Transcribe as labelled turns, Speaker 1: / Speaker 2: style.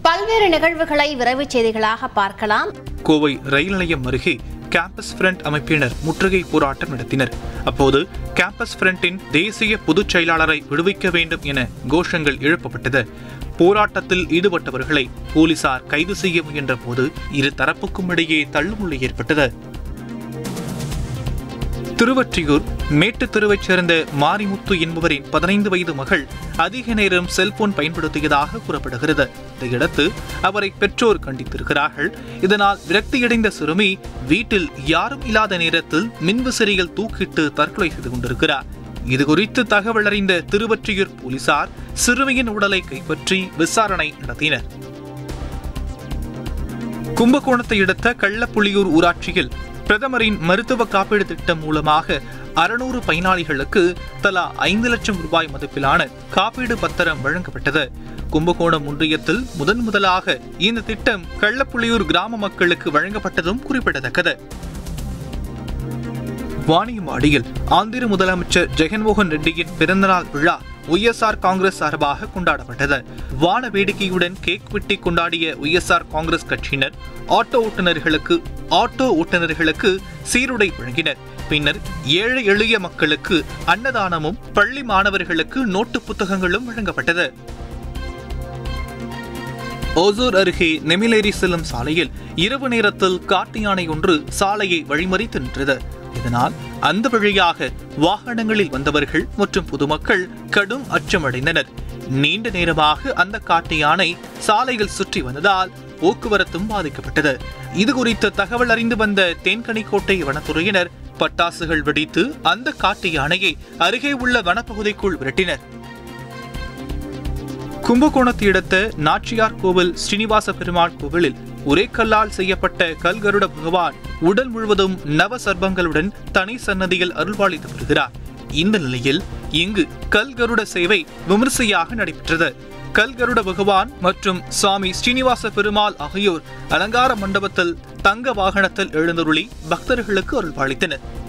Speaker 1: பல்வேறு நிகழ்வுகளை விரைவுச் செய்திகளாக பார்க்கலாம்.
Speaker 2: கோவை ரயில் நிலையம் அருகே கேம்பஸ் ஃப்ரண்ட் அமைப்பினர் முற்றுகை போராட்டம் நடத்தினர். அப்போது கேம்பஸ் ஃப்ரண்டின் தேசிய பொதுச் செயலாளரை விடுவிக்க வேண்டும் என கோஷங்கள் எழுப்பப்பட்டது. போராட்டத்தில் ஈடுபட்டவர்களை போலீசார் கைது செய்ய முயன்ற போது இரு தரப்புக்கும் இடையே தள்ளுமுள்ளு ஏற்பட்டது. திருவொற்றியூர் மேட்டுத் தெருவைச் சேர்ந்த மாரிமுத்து என்பவரின் 15 வயது மகள் அதிக நேரம் செல்போன் பயன்படுத்தியதாக கூறப்படுகிறது. இதையடுத்து அவரை பெற்றோர் கண்டித்திருக்கிறார்கள். இதனால் விரக்தியடைந்த சிறுமி வீட்டில் யாரும் இல்லாத நேரத்தில் மின்விசிறியில் தூக்கிட்டு தற்கொலை செய்து கொண்டிருக்கிறார். இதுகுறித்து தகவல் அறிந்த திருவொற்றியூர் போலீசார் சிறுமியின் உடலை கைப்பற்றி விசாரணை நடத்தினர். கும்பகோணத்தை அடுத்த கள்ளப்புலியூர் ஊராட்சியில் பிரதமரின் மருத்துவ காப்பீடு திட்டம் மூலமாக 600 பயனாளிகளுக்கு தலா 5 லட்சம் ரூபாய் மதிப்பிலான காப்பீடு பத்திரம் வழங்கப்பட்டது. கும்பகோணம் ஒன்றியத்தில் முதலாக இந்த திட்டம் கள்ளப்புலியூர் கிராம மக்களுக்கு வழங்கப்பட்டதும் குறிப்பிடத்தக்கது. வாணியம்பாடியில் ஆந்திர முதலமைச்சர் ஜெகன்மோகன் ரெட்டியின் பிறந்தநாள் விழா ஒய்எஸ்ஆர் காங்கிரஸ் சார்பாக கொண்டாடப்பட்டது. வான வேடிக்கையுடன் கேக் வெட்டி கொண்டாடிய ஒய்எஸ்ஆர் காங்கிரஸ் கட்சியினர் ஆட்டோ ஓட்டுநர்களுக்கு சீருடை வழங்கினர். பின்னர் ஏழை எளிய மக்களுக்கு அன்னதானமும் பள்ளி மாணவர்களுக்கு நோட்டு புத்தகங்களும் வழங்கப்பட்டது. ஓசூர் அருகே நெமிலேரி செல்லும் சாலையில் இரவு நேரத்தில் காட்டு யானை ஒன்று சாலையை வழிமறித்து நின்றது. இதனால் அந்த வழியாக வாகனங்களில் வந்தவர்கள் மற்றும் பொதுமக்கள் கடும் அச்சமடைந்தனர். நீண்ட நேரமாக அந்த காட்டு யானை சாலையில் சுற்றி வந்ததால் போக்குவரத்தும் பாதிக்கப்பட்டது. இதுகுறித்து தகவல் அறிந்து வந்த தேன்கனிக்கோட்டை வனத்துறையினர் பட்டாசுகள் வெடித்து அந்த காட்டு யானையை அருகே உள்ள வனப்பகுதிக்குள் விரட்டினர். கும்பகோணத்தை அடுத்த நாச்சியார் கோவில் ஸ்ரீனிவாச பெருமாள் கோவிலில் ஒரே கல்லால் செய்யப்பட்ட கல்கருட பகவான் உடல் முழுவதும் நவ சர்பங்களுடன் தனி சன்னதியில் அருள்பாலித்து வருகிறார். இந்த நிலையில் இங்கு கல்கருட சேவை விமரிசையாக நடைபெற்றது. கல்கருட பகவான் மற்றும் சுவாமி ஸ்ரீனிவாச பெருமாள் ஆகியோர் அலங்கார மண்டபத்தில் தங்க வாகனத்தில் எழுந்தருளி பக்தர்களுக்கு அருள்பாலித்தனர்.